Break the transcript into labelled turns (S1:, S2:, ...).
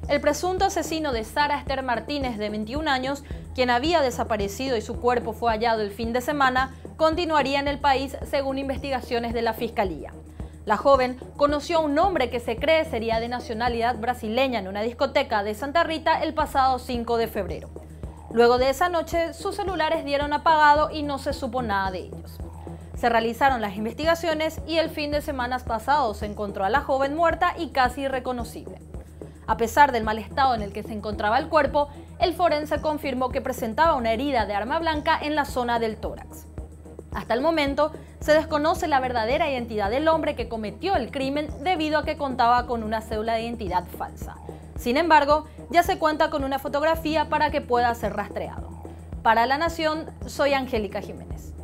S1: El presunto asesino de Sara Esther Martínez, de 21 años, quien había desaparecido y su cuerpo fue hallado el fin de semana, continuaría en el país según investigaciones de la Fiscalía. La joven conoció a un hombre que se cree sería de nacionalidad brasileña en una discoteca de Santa Rita el pasado 5 de febrero. Luego de esa noche, sus celulares dieron apagado y no se supo nada de ellos. Se realizaron las investigaciones y el fin de semana pasado se encontró a la joven muerta y casi irreconocible. A pesar del mal estado en el que se encontraba el cuerpo, el forense confirmó que presentaba una herida de arma blanca en la zona del tórax. Hasta el momento, se desconoce la verdadera identidad del hombre que cometió el crimen debido a que contaba con una cédula de identidad falsa. Sin embargo, ya se cuenta con una fotografía para que pueda ser rastreado. Para La Nación, soy Angélica Jiménez.